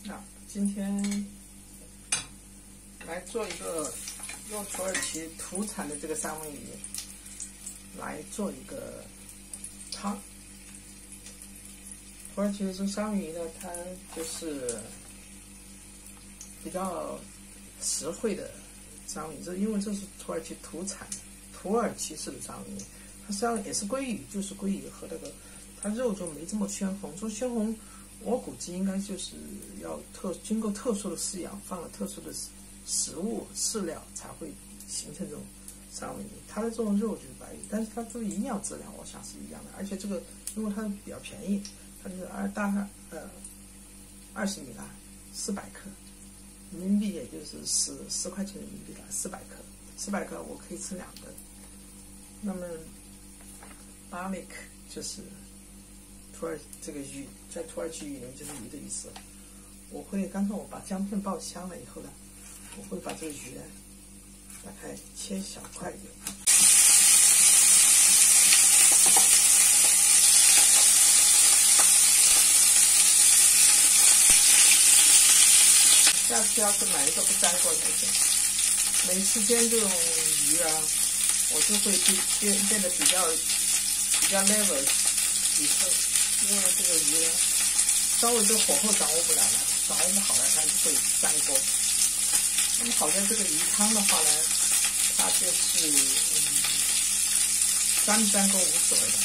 那今天来做一个用土耳其土产的这个三文鱼来做一个汤。土耳其的这三文鱼呢，它就是比较实惠的三文鱼，因为这是土耳其土产，土耳其式的三文鱼，它实际上也是鲑鱼，就是鲑鱼和那个它肉就没这么鲜红，说鲜红。我估计应该就是要经过特殊的饲养，放了特殊的食物饲料才会形成这种三文鱼。它的这种肉就是白鱼，但是它这个营养质量我想是一样的，而且这个因为它比较便宜，它就是大概20米啦，400克，人民币也就是10块钱人民币啦，400克，400克我可以吃2顿。那么balik就是这个鱼，在土耳其语里面就是鱼的意思。刚才我把姜片爆香了以后呢，我会把这个鱼呢，大概切小块一点。下次要是买一个不粘锅才行。没时间这种鱼啊，我就会变得比较 level 几次。因为这个鱼呢，稍微这个火候掌握不了了，掌握不好了，它就会粘锅。那么好在这个鱼汤的话呢，它就是粘不粘锅无所谓的。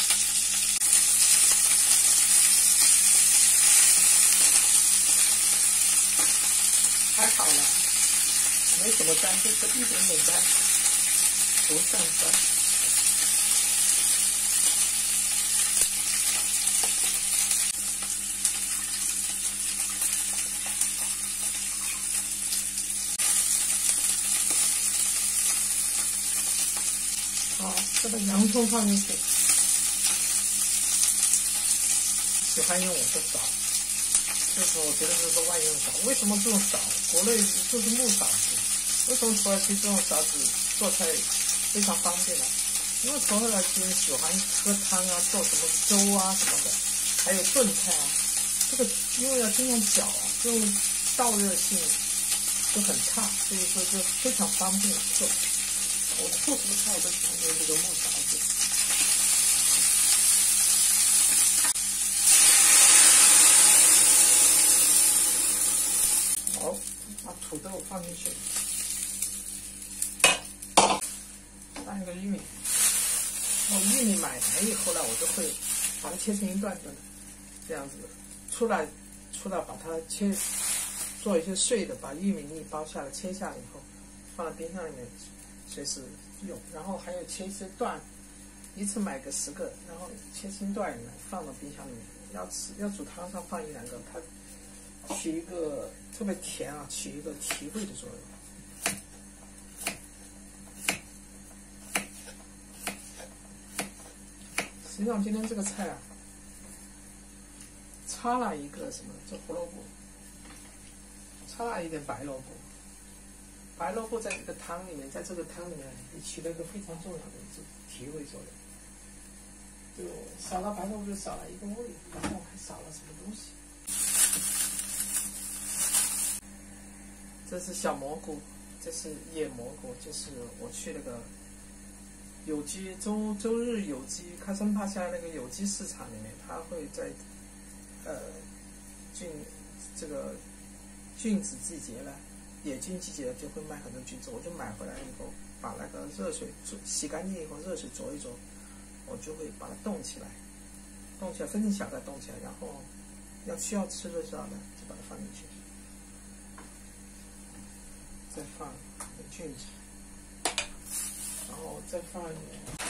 还好了，没什么粘，就是一点点粘，不算粘。好，这个洋葱放进去，喜欢用我的勺，就是我觉得这是万用勺。为什么这种勺？国内就是木勺子，为什么土耳其这种勺子做菜非常方便呢？因为土耳其人喜欢喝汤啊，做什么粥啊什么的，还有炖菜啊。这个因为要经常搅啊，这种燥热性就很差，所以说就非常方便做。我做什么菜我都喜欢用这个木勺子。好，把土豆放进去，放一个玉米。玉米买来以后呢，我就会把它切成一段段的，这样子出来把它做一些碎的，把玉米粒剥下来切下来以后，放在冰箱里面。随时用，然后还有切一些段，一次买个10个，然后切成段来放到冰箱里面。要煮汤上放1-2个，它起一个特别甜啊，起一个提味的作用。实际上今天这个菜啊，插了一个什么？这胡萝卜，插了一点白萝卜。白萝卜在这个汤里面，也起了一个非常重要的提味作用。就少了白萝卜，就少了一个味，然后还少了什么东西。这是小蘑菇，这是野蘑菇，就是我去那个有机周日有机喀森帕夏那个有机市场里面，它会在菌子季节了。野菌季节就会卖很多菌子，我就买回来以后，把那个热水洗干净以后，热水灼一灼，我就会把它冻起来，分成小块冻起来，然后需要吃的时候呢，就把它放进去，再放菌子，然后再放一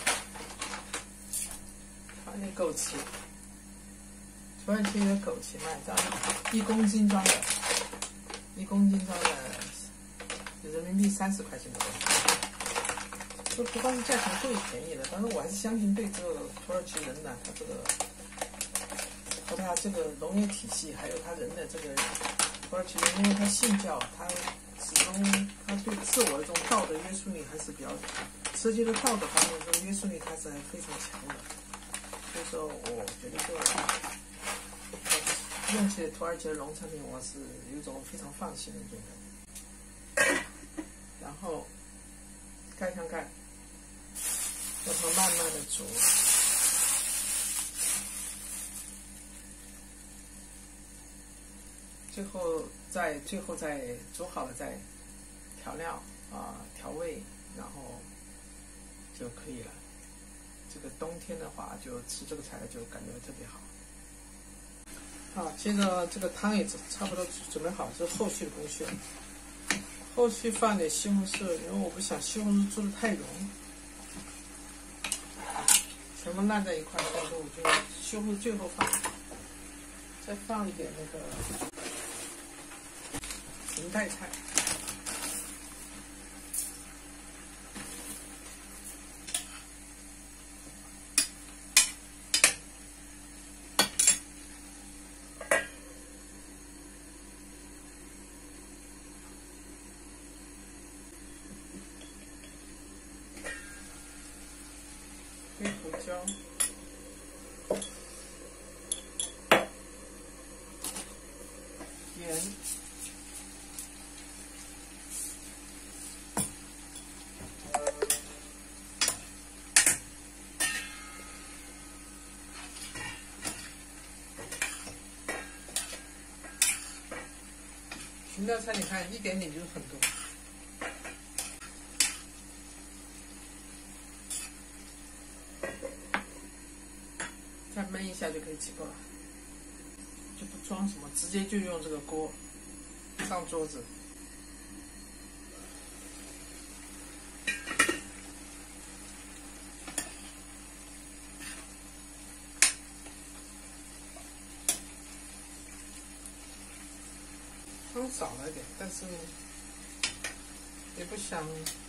点枸杞，土耳其的枸杞卖这样1公斤装的。1公斤装的人民币30块钱左右，就不光是价钱贵便宜的，但是我还是相信对这个土耳其人呢，他这个和他这个农业体系，还有他人的这个土耳其人，因为他信教，他始终他对自我的这种道德约束力还是比较，涉及的道德方面这种约束力还是非常强的，所以说我觉得这个用起土耳其的农产品，我是有一种非常放心的觉得。然后盖上盖，让它慢慢的煮。最后再煮好了再调料调味，然后就可以了。这个冬天的话，就吃这个菜就感觉特别好。好，接着这个汤也差不多准备好，这是后续的工序了。后续放点西红柿，因为我不想西红柿做的太融，全部烂在一块，所以说我就西红柿最后放，再放一点那个芹菜菜。黑胡椒，盐，裙带菜你看一点点就是很多。再焖一下就可以起锅了，就不装什么，直接就用这个锅上桌子。汤少了一点，但是也不想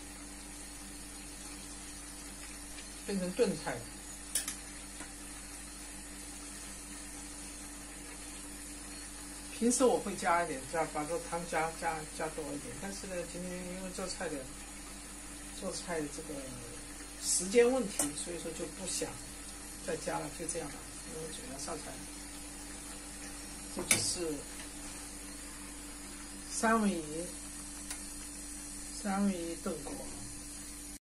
变成炖菜了。平时我会加一点，把这汤加多一点，但是呢，今天因为做菜的这个时间问题，所以说就不想再加了，就这样吧，因为准备上菜了。这就是三文鱼炖锅。